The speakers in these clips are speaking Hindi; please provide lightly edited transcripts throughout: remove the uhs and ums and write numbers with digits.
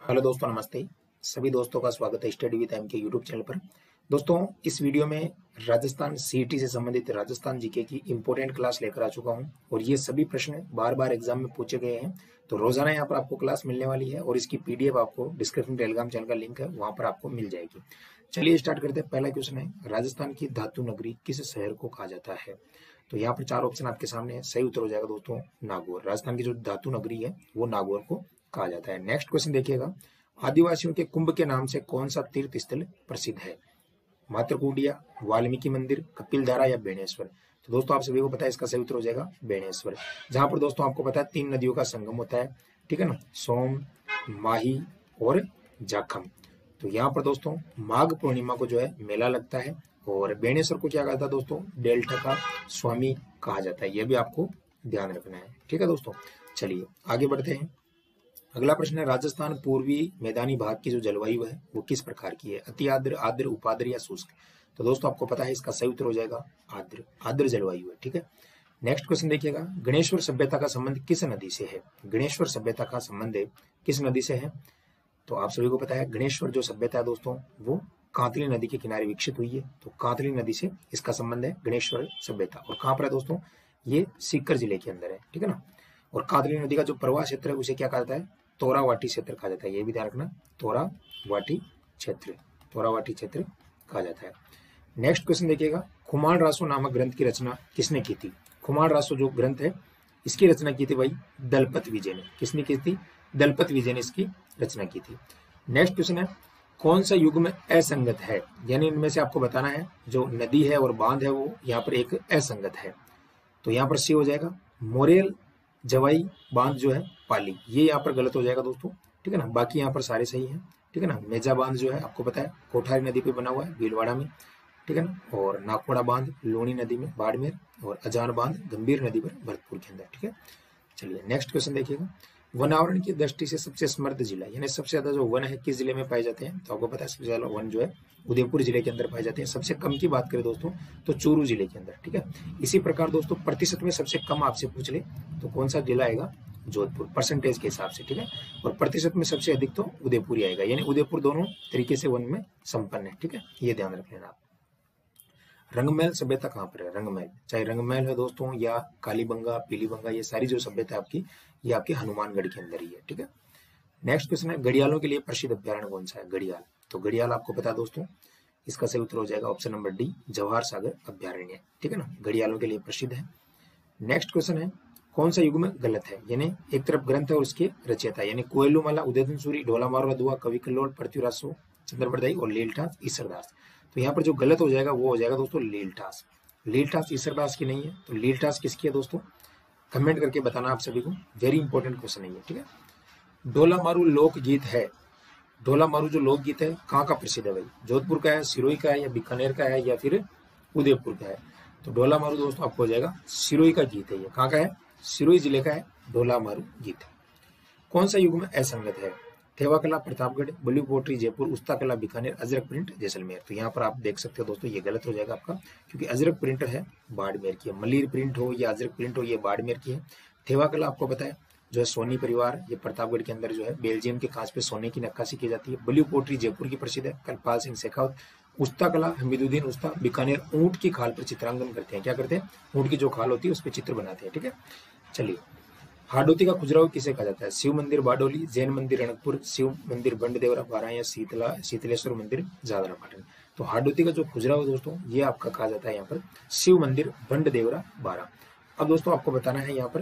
हेलो दोस्तों, नमस्ते। सभी दोस्तों का स्वागत है study with M K YouTube channel पर। दोस्तों, इस वीडियो में राजस्थान सीईटी से संबंधित राजस्थान जीके की इंपॉर्टेंट क्लास लेकर आ चुका हूं और ये सभी प्रश्न बार बार एग्जाम में पूछे गए हैं। तो रोजाना यहाँ पर आपको क्लास मिलने वाली है और इसकी पीडीएफ आपको डिस्क्रिप्शन टेलीग्राम चैनल का लिंक है, वहां पर आपको मिल जाएगी। चलिए स्टार्ट करते हैं। पहला क्वेश्चन है, राजस्थान की धातु नगरी किस शहर को कहा जाता है? तो यहाँ पर 4 ऑप्शन आपके सामने है। सही उत्तर हो जाएगा दोस्तों नागौर। राजस्थान की जो धातु नगरी है वो नागौर को कहा जाता है। नेक्स्ट क्वेश्चन देखिएगा, आदिवासियों के कुंभ के नाम से कौन सा तीर्थ स्थल प्रसिद्ध है? मात्रकूटिया, वाल्मीकि मंदिर, कपिलधारा या बेणेश्वर? तो दोस्तों आप सभी को पता है इसका सही उत्तर हो जाएगा बेणेश्वर, जहां पर दोस्तों आपको पता है 3 नदियों का संगम होता है, ठीक है ना, सोम, माही और जाखम। तो यहाँ पर दोस्तों माघ पूर्णिमा को जो है मेला लगता है और बेणेश्वर को क्या कहता है दोस्तों, डेल्टा का स्वामी कहा जाता है। यह भी आपको ध्यान रखना है, ठीक है दोस्तों। चलिए आगे बढ़ते हैं। अगला प्रश्न है, राजस्थान पूर्वी मैदानी भाग की जो जलवायु है वो किस प्रकार की है? अति आर्द्र, आर्द्र, उपाद्र या शुष्क? तो दोस्तों आपको पता है इसका सही उत्तर हो जाएगा आर्द्र, आर्द्र जलवायु है, ठीक है। नेक्स्ट क्वेश्चन देखिएगा, गणेश्वर सभ्यता का संबंध किस नदी से है? गणेश्वर सभ्यता का संबंध किस नदी से है? तो आप सभी को पता है गणेश्वर जो सभ्यता है दोस्तों वो कांतली नदी के किनारे विकसित हुई है। तो कांतली नदी से इसका संबंध है गणेश्वर सभ्यता। और कहाँ पर है दोस्तों? ये सीकर जिले के अंदर है, ठीक है ना। और कांतली नदी का जो प्रवाह क्षेत्र है उसे क्या कहा जाता है? तोरावाटी क्षेत्र कहा जाता है। ये भी ध्यान रखना, तोरावाटी क्षेत्र, तोरावाटी क्षेत्र कहा जाता है। नेक्स्ट क्वेश्चन देखिएगा, खुमान रासो नामक ग्रंथ की रचना किसने की थी? खुमान रासो जो ग्रंथ है इसकी रचना की थी भाई दलपत विजय ने। किसने की थी? दलपत विजय ने इसकी रचना की थी। नेक्स्ट क्वेश्चन है, कौन सा युग्म असंगत है? यानी इनमें से आपको बताना है जो नदी है और बांध है वो यहाँ पर एक असंगत है। तो यहाँ पर सी हो जाएगा मोरेल जवाई बांध जो है पाली, ये यहाँ पर गलत हो जाएगा दोस्तों, ठीक है ना। बाकी यहाँ पर सारे सही हैं, ठीक है ना। मेजा बांध जो है आपको पता है कोठारी नदी पे बना हुआ है भीलवाड़ा में, ठीक है ना। और नागपुरा बांध लूणी नदी में बाड़मेर, और अजान बांध गंभीर नदी पर भरतपुर के अंदर, ठीक है। चलिए नेक्स्ट क्वेश्चन देखिएगा, वनावरण की दृष्टि से सबसे समृद्ध जिला यानी सबसे ज्यादा जो वन है किस जिले में पाए जाते हैं? तो आपको पता है सबसे ज्यादा वन जो है उदयपुर जिले के अंदर पाए जाते हैं। सबसे कम की बात करें दोस्तों तो चूरू जिले के अंदर, ठीक है। इसी प्रकार दोस्तों प्रतिशत में सबसे कम आपसे पूछ ले तो कौन सा जिला आएगा? जोधपुर, परसेंटेज के हिसाब से, ठीक है। और प्रतिशत में सबसे अधिक तो उदयपुर ही आएगा, यानी उदयपुर दोनों तरीके से वन में संपन्न है, ठीक है। ये ध्यान रख लेना आप। रंगमहल सभ्यता कहाँ पर है? रंगमहल, चाहे रंगमहल है दोस्तों या कालीबंगा, पीलीबंगा, ये सारी जो सभ्यता है आपकी ये आपके हनुमानगढ़ के अंदर ही है, ठीक है। नेक्स्ट क्वेश्चन है, घड़ियालों के लिए प्रसिद्ध अभ्यारण्य कौन सा है? घड़ियाल, तो घड़ियाल आपको पता है दोस्तों इसका सही उत्तर हो जाएगा option number D, Jawahar Sagar अभ्यारण्य, ठीक है ना, घड़ियालों के लिए प्रसिद्ध है। नेक्स्ट क्वेश्चन है, कौन सा युग में गलत है? यानी एक तरफ ग्रंथ है और उसके रचयिता यानी कोयलूमाला, उदयन सूरी, ढोलामारू रदुआ, कवि कल्लोल, पृथ्वीराज चंद्रबरदाई और लीलठास ईसरदास। तो यहाँ पर जो गलत हो जाएगा वो हो जाएगा दोस्तों लीलठास। लीलठास ईसरदास की नहीं है, तो लीलठास किसकी है दोस्तों? कमेंट करके बताना आप सभी को, वेरी इंपॉर्टेंट क्वेश्चन है ये, ठीक है। ढोलामारू लोकगीत है, ढोलामारू जो लोकगीत है कहाँ का प्रसिद्ध है भाई? जोधपुर का है, सिरोही का है, या बीकानेर का है, या फिर उदयपुर का है? तो ढोलामारू दोस्तों आपको हो जाएगा सिरोही का गीत है। ये कहाँ का है? सिरोही जिले का है ढोलामारू गीत। कौन सा युग में असंगत है? थेवा कला प्रतापगढ़, ब्लू पोट्री जयपुर, उस्ता कला बीकानेर, अजरक प्रिंट जैसलमेर। तो यहाँ पर आप देख सकते हो दोस्तों ये गलत हो जाएगा आपका, क्योंकि अजरक प्रिंट है बाड़मेर की है। मलिर प्रिंट हो या अजरक प्रिंट हो ये बाड़मेर की है। थेवा कला आपको पता है जो है सोनी परिवार, ये प्रतापगढ़ के अंदर जो है बेल्जियम के कांच पे सोने की नक्काशी की जाती है। ब्लू पोट्री जयपुर की प्रसिद्ध है, करपाल सिंह शेखावत। उस्ता कला हमीदुद्दीन उस्ता बीकानेर ऊंट की खाल पर चित्रांकन करते हैं। क्या करते हैं? ऊंट की जो खाल होती है उस पर चित्र बनाते हैं, ठीक है। चलिए, हाडोती का खुजराहो किसे कहा जाता है? शिव मंदिर बारडोली, जैन मंदिर रणकपुर, शिव मंदिर बंडदेवरा बारा, या शीतलेश्वर मंदिर जादरा पाटन। तो हाडोती का जो खुजराहो दोस्तों ये आपका कहा जाता है यहाँ पर शिव मंदिर बंडदेवरा बारा। अब दोस्तों आपको बताना है यहाँ पर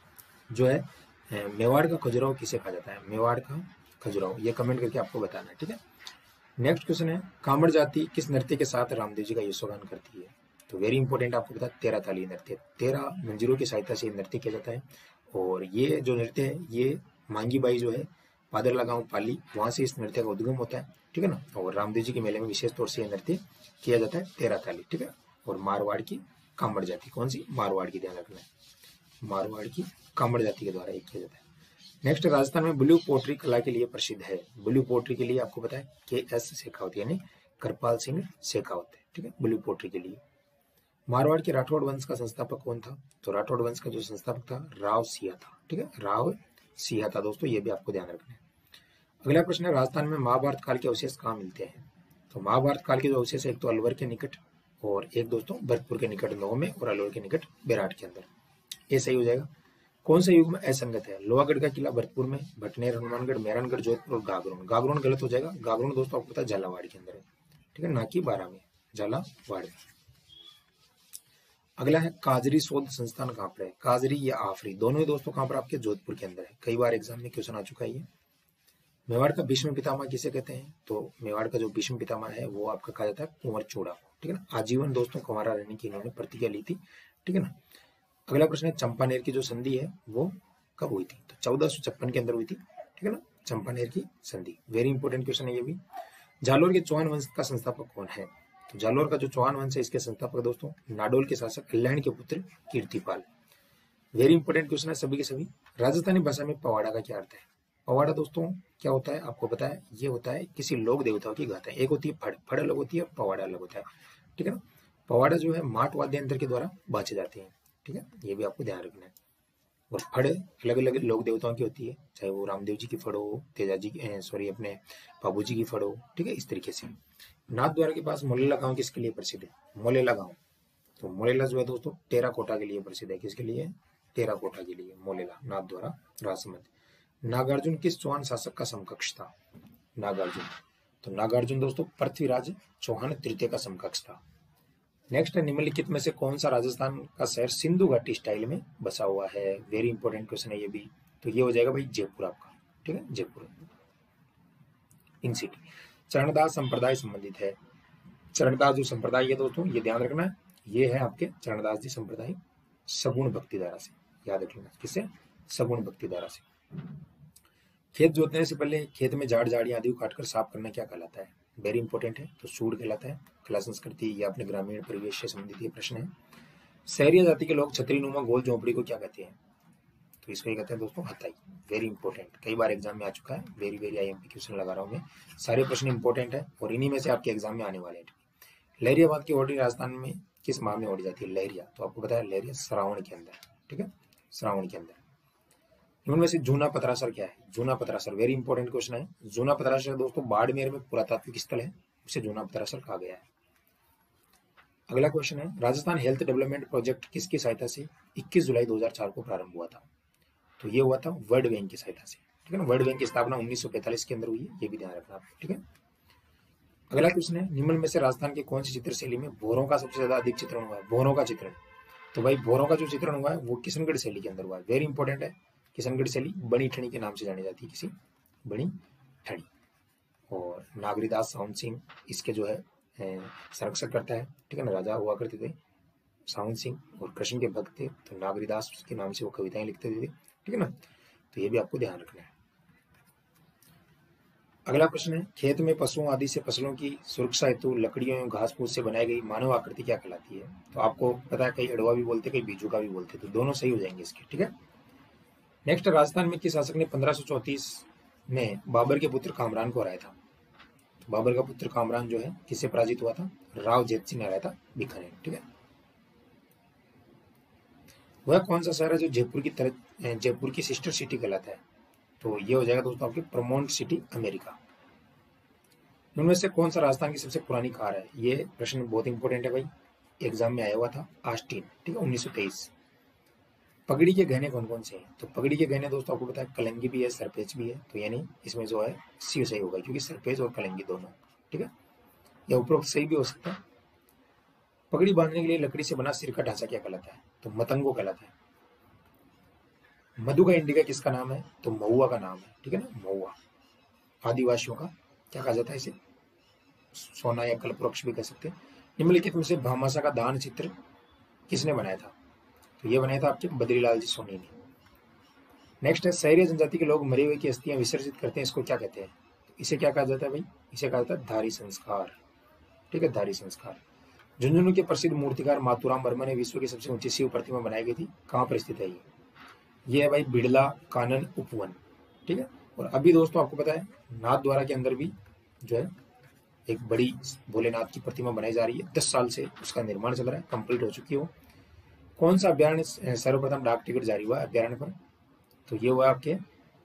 जो है मेवाड़ का खजुराहो किसे कहा जाता है? मेवाड़ का खजुराहो, ये कमेंट करके आपको बताना है, ठीक है। नेक्स्ट क्वेश्चन है, कामड़ जाति किस नृत्य के साथ रामदेव जी का यशोगान करती है? तो वेरी इंपॉर्टेंट आपको पता है 13 ताली नृत्य, 13 मंजिरों की सहायता से नृत्य किया जाता है। और ये जो नृत्य है ये मांगी बाई जो है पादरला गांव पाली, वहां से इस नृत्य का उद्गम होता है, ठीक है ना। और रामदेव जी के मेले में विशेष तौर से यह नृत्य किया जाता है 13 ताली, ठीक है। और मारवाड़ की कामड़ जाति, कौन सी? मारवाड़ की, ध्यान रखना है, मारवाड़ की कामड़ जाति के द्वारा ये किया जाता है। नेक्स्ट, राजस्थान में ब्लू पोट्री कला के लिए प्रसिद्ध है। ब्लू पोट्री के लिए आपको पता है के.एस. शेखावत यानी करपाल सिंह शेखावत, ठीक है, ब्लू पोट्री के लिए। मारवाड़ के राठौड़ वंश का संस्थापक कौन था? तो राठौड़ वंश का जो संस्थापक था राव सिया था, ठीक है, राव सिया था दोस्तों, ये भी आपको ध्यान रखना है। अगला प्रश्न है, राजस्थान में महाभारत काल के अवशेष कहाँ मिलते हैं? तो महाभारत काल के जो अवशेष है, एक तो अलवर के निकट और एक दोस्तों भरतपुर के निकट नौ में और अलवर के निकट बेराट के अंदर। ये सही हो जाएगा। कौन सा युग में असंगत है? लोहागढ़ का किला भरतपुर में, भटनेर, हनुमानगढ़, मेहरानगढ़, जोधपुर और गागरोन। गागरोन गलत हो जाएगा। गागरोन दोस्तों आपको पता है झालावाड़ के अंदर है, ठीक है, ना कि 12 में, झालावाड़ में। अगला है, काजरी शोध संस्थान कहाँ पर है? काजरी या आफरी, दोनों ही दोस्तों कहाँ पर? आपके जोधपुर के अंदर है। कई बार एग्जाम में क्वेश्चन आ चुका है ये। मेवाड़ का भीष्म पितामह किसे कहते हैं? तो मेवाड़ का जो भीष्म पितामह है वो आपका कहा जाता है कुंवर चूड़ा, ठीक है ना। आजीवन दोस्तों कुंवारा रहने की इन्होंने प्रतिज्ञा ली थी, ठीक है ना। अगला प्रश्न है, चंपानेर की जो संधि है वो कब हुई थी? तो 1456 के अंदर हुई थी, ठीक है ना, चंपानेर की संधि। वेरी इंपॉर्टेंट क्वेश्चन है ये भी। जालोर के चौहान वंश का संस्थापक कौन है? तो जालोर का जो चौहान वंश है इसके संस्थापक दोस्तों नाडोल के शासक कल्याण के पुत्र कीर्तिपाल। वेरी इंपॉर्टेंट क्वेश्चन है सभी के सभी। राजस्थानी भाषा में पवाड़ा का क्या अर्थ है? पवाड़ा दोस्तों क्या होता है आपको पता है? ये होता है किसी लोक देवताओं की गाथा। एक होती है फड़, फड़ अलग होती है, पवाड़ा अलग होता है, ठीक है ना। पवाड़ा जो है माट वाद्य यंत्र के द्वारा बाचे जाते हैं, ठीक है, ये भी आपको ध्यान रखना है। और फड़ अलग अलग लोक देवताओं की होती है, चाहे वो रामदेव जी की फड़ हो, तेजाजी की सॉरी अपने बाबू जी की फड़ हो, ठीक है, इस तरीके से। नाथद्वारा के पास मोलेला गांव किसके लिए प्रसिद्ध है? मोलेला गांव। तो मोलेला जो है दोस्तों टेराकोटा के लिए प्रसिद्ध है। किसके लिए? टेराकोटा के लिए मोलेला, नाथद्वारा, राजसमंद। नागार्जुन किस चौहान शासक का समकक्ष था? नागार्जुन, तो नागार्जुन दोस्तों पृथ्वीराज चौहान तृतीय का समकक्ष था। नेक्स्ट है, निम्नलिखित में से कौन सा राजस्थान का शहर सिंधु घाटी स्टाइल में बसा हुआ है? वेरी इंपॉर्टेंट क्वेश्चन है ये भी। तो ये हो जाएगा भाई जयपुर आपका, ठीक है, जयपुर इन सिटी। चरणदास संप्रदाय संबंधित है। चरणदास जो संप्रदाय है दोस्तों ये ध्यान रखना है, ये है आपके चरणदास जी संप्रदाय सगुण भक्ति धारा से, याद रख लेना। किससे? सगुण भक्ति धारा से। खेत जोतने से पहले खेत में झाड़ झाड़ियां आदि को काटकर साफ करना क्या कहलाता है? वेरी इंपॉर्टेंट है, तो सूड कहलाता है। कला संस्कृति या अपने ग्रामीण परिवेश से संबंधित ये प्रश्न है। शहरी जाति के लोग छतरी नुमा गोल झोंपड़ी को क्या कहते हैं? तो इसको ये कहते हैं दोस्तों हथाई। वेरी इंपॉर्टेंट, कई बार एग्जाम में आ चुका है। वेरी वेरी आईएमपी क्वेश्चन लगा रहा हूँ मैं, सारे प्रश्न इंपॉर्टेंट है और इन्हीं में से आपके एग्जाम में आने वाले हैं। लहरियाबाद की ओढ़ी राजस्थान में किस माह में ओढ़ी जाती है? लहरिया, तो आपको पता है लहरिया श्रावण के अंदर, ठीक है, श्रावण के अंदर। इनमें से जूना पतरासर क्या है? Juna Patrasar very important question है। जूना पतरासर दोस्तों बाड़मेर में पुरातात्विक स्थल है, उसे जूना पतरासर कहा गया है। अगला क्वेश्चन है, राजस्थान हेल्थ डेवलपमेंट प्रोजेक्ट किसकी सहायता से 21 जुलाई 2004 को प्रारंभ हुआ था? तो ये हुआ था वर्ल्ड बैंक की सहायता से, ठीक है ना। वर्ल्ड बैंक की स्थापना 1945 के अंदर हुई है, ये भी ध्यान रखना आप, ठीक है। अगला क्वेश्चन है, निम्न में से राजस्थान की कौन सी चित्रशैली में भोरों का सबसे ज्यादा अधिक चित्रण हुआ है? भोरों का चित्रण, तो भाई भोरों का जो चित्रण हुआ है वो किशनगढ़ शैली के अंदर हुआ है। वेरी इंपॉर्टेंट है, किशनगढ़ शैली बनी ठणी के नाम से जानी जाती है, किसी बनी ठणी। और नागरीदास साउंड सिंह इसके जो है संरक्षण करता है, ठीक है ना। राजा हुआ करते थे साउंड सिंह और कृष्ण के भक्त थे, तो नागरीदास के नाम से वो कविताएं लिखते थे, ठीक है ना। तो ये भी आपको ध्यान रखना है। अगला प्रश्न है, खेत में पशुओं आदि से फसलों की सुरक्षा हेतु लकड़ियों एवं घास फूस से बनाई गई मानव आकृति क्या कहलाती है? तो आपको पता है कई अड़वा भी बोलते, कई बीजू का भी बोलते, तो दोनों सही हो जाएंगे इसके, ठीक है। नेक्स्ट, राजस्थान में किस शासक ने 1534 में बाबर के पुत्र कामरान को हराया था? तो बाबर का पुत्र कामरान जो है किससे पराजित हुआ था? राव जेत सिंह ने हराया था बीकानेर, ठीक है। वह कौन सा शहर है जो जयपुर की तरह जयपुर की सिस्टर सिटी कहलाता है? तो ये हो जाएगा दोस्तों आपकी प्रमोंट सिटी, अमेरिका। इनमें से कौन सा राजस्थान की सबसे पुरानी कार है? ये प्रश्न बहुत इंपॉर्टेंट है भाई, एग्जाम में आया हुआ था, आस्टीन, ठीक है, 1923। पगड़ी के गहने कौन कौन से हैं? तो पगड़ी के गहने दोस्तों आपको पता है कलंगी भी है, सरपेच भी है, तो यानी इसमें जो है सी सही होगा क्योंकि सरपेच और कलंगी दोनों, ठीक है, या उपरोक्त सही भी हो सकता है। पगड़ी बांधने के लिए लकड़ी से बना सिर का ढांचा क्या कहलाता है? तो मतंगो कहलाता है। मधु का इंडिका किसका नाम है? तो महुआ का नाम है, ठीक है ना, महुआ। आदिवासियों का क्या कहा जाता है इसे? सोना या कल्पवृक्ष भी कह सकते हैं। निम्नलिखित में से भामाशाह का दान चित्र किसने बनाया था? तो ये बनाया था आपके बद्रीलाल जी सोनी ने। नेक्स्ट है, शहरी जनजाति के लोग मरे हुए की अस्थियां विसर्जित करते हैं, इसको क्या कहते हैं? तो इसे क्या कहा जाता है भाई? इसे कहा जाता है धारी संस्कार, ठीक है, धारी संस्कार। झुंझुनू के प्रसिद्ध मूर्तिकार मातूराम वर्मा ने विश्व की सबसे ऊंची शिव प्रतिमा बनाई गई थी, कहाँ पर स्थित है ये है भाई बिड़ला कानन उपवन, ठीक है। और अभी दोस्तों आपको पता है नाथद्वारा के अंदर भी जो है एक बड़ी भोलेनाथ की प्रतिमा बनाई जा रही है, 10 साल से उसका निर्माण चल रहा है, कंप्लीट हो चुकी हो। कौन सा अभ्यारण्य सर्वप्रथम डाक टिकट जारी हुआ अभ्यारण्य पर? तो ये हुआ आपके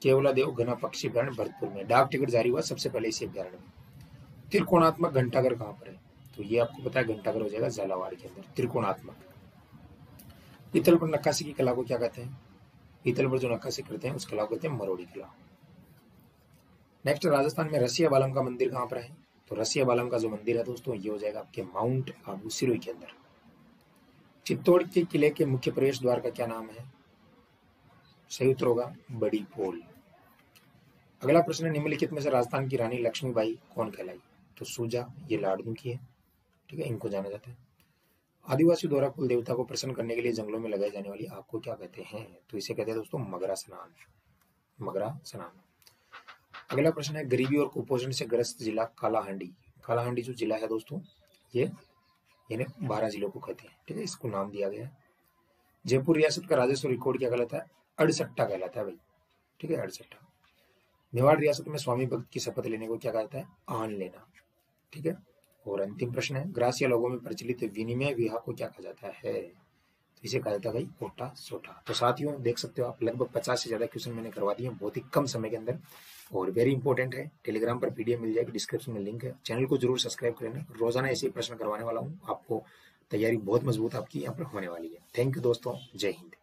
केवलादेव घना पक्षी अभ्यारण्य भरतपुर में। डाक टिकट जारी हुआ सबसे पहले इसी अभ्यारण्य में। त्रिकोणात्मक घंटाघर कहाँ पर है? तो ये आपको पता है, घंटाघर हो जाएगा झालावाड़ के अंदर, त्रिकोणात्मक। पीतल पर नक्काशी की कला को क्या कहते हैं? पीतल पर जो नक्काशी करते हैं उस कला को कहते हैं मरोड़ी कला। नेक्स्ट, राजस्थान में रसिया बालम का मंदिर कहाँ पर है? तो रसिया बालम का जो मंदिर है दोस्तों, ये हो जाएगा आपके माउंट आबू सिरोही के अंदर। चित्तौड़ के किले के मुख्य प्रवेश द्वार का क्या नाम है? सही उत्तर होगा बड़ी पोल। अगला प्रश्न है, निम्नलिखित में से राजस्थान की रानी लक्ष्मीबाई कौन कहलाई? तो सूजा, ये लाडनू की है, ठीक है, इनको जाना जाता है। आदिवासी द्वारा कुल देवता को प्रसन्न करने के लिए जंगलों में लगाई जाने वाली आग को क्या कहते हैं? तो इसे कहते हैं दोस्तों मगरा स्नान, मगरा स्नान। अगला प्रश्न है, गरीबी और कुपोषण से ग्रस्त जिला कालाहांडी। कालाहांडी जो जिला है दोस्तों, ये यानी 12 जिलों को कहते हैं, ठीक है, इसको नाम दिया गया है। जयपुर रियासत का राजस्व रिकॉर्ड क्या कहलाता है? अड़सट्टा कहलाता है भाई, ठीक है, अड़सट्टा। मेवाड़ रियासत में स्वामी भक्त की शपथ लेने को क्या कहता है? आन लेना, ठीक है। और अंतिम प्रश्न है, ग्रासिया लोगों में प्रचलित विनिमय विवाह को क्या कहा जाता है? तो इसे कहा जाता है भाई ओटा सोटा। तो साथियों देख सकते हो आप, लगभग 50 से ज्यादा क्वेश्चन मैंने करवा दिए बहुत ही कम समय के अंदर, और वेरी इंपॉर्टेंट है। टेलीग्राम पर पीडीएफ मिल जाएगी, डिस्क्रिप्शन में लिंक है। चैनल को जरूर सब्सक्राइब करें, रोजाना ऐसे ही प्रश्न करवाने वाला हूँ आपको। तैयारी बहुत मजबूत आपकी यहाँ पर होने वाली है। थैंक यू दोस्तों, जय हिंद।